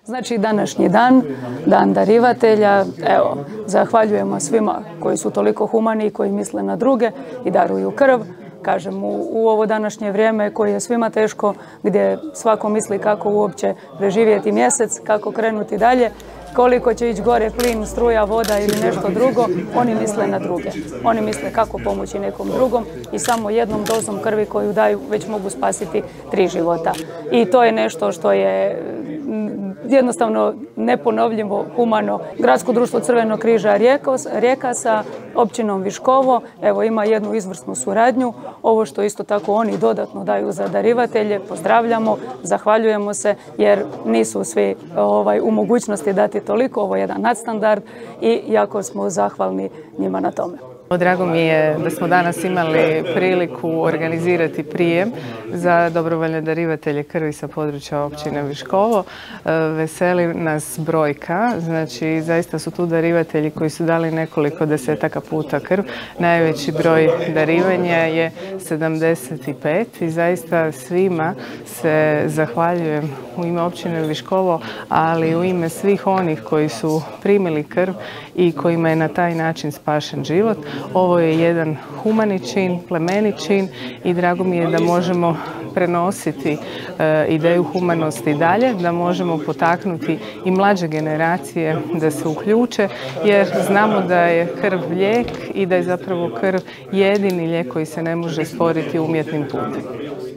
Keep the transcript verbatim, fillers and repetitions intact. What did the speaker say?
Znači današnji dan, dan darivatelja, evo, zahvaljujemo svima koji su toliko humani i koji misle na druge i daruju krv. Kažem, u, u ovo današnje vrijeme koje je svima teško, gdje svako misli kako uopće preživjeti mjesec, kako krenuti dalje, koliko će ići gore plin, struja, voda ili nešto drugo, oni misle na druge. Oni misle kako pomoći nekom drugom i samo jednom dozom krvi koju daju već mogu spasiti tri života. I to je nešto što je jednostavno neponovljivo, humano. Gradsko društvo Crvenog križa Rijeka sa općinom Viškovo evo, ima jednu izvrsnu suradnju. Ovo što isto tako oni dodatno daju za darivatelje, pozdravljamo, zahvaljujemo se jer nisu svi ovaj, u mogućnosti dati toliko. Ovo je jedan nadstandard i jako smo zahvalni njima na tome. Drago mi je da smo danas imali priliku organizirati prijem za dobrovoljne darivatelje krvi sa područja općine Viškovo. Veseli nas brojka, znači zaista su tu darivatelji koji su dali nekoliko desetaka puta krv. Najveći broj darivanja je sedamdeset pet i zaista svima se zahvaljujem u ime općine Viškovo, ali u ime svih onih koji su primili krv i kojima je na taj način spašen život. Ovo je jedan humani čin, plemeni čin i drago mi je da možemo prenositi e, ideju humanosti dalje, da možemo potaknuti i mlađe generacije da se uključe, jer znamo da je krv lijek i da je zapravo krv jedini lijek koji se ne može stvoriti umjetnim putem.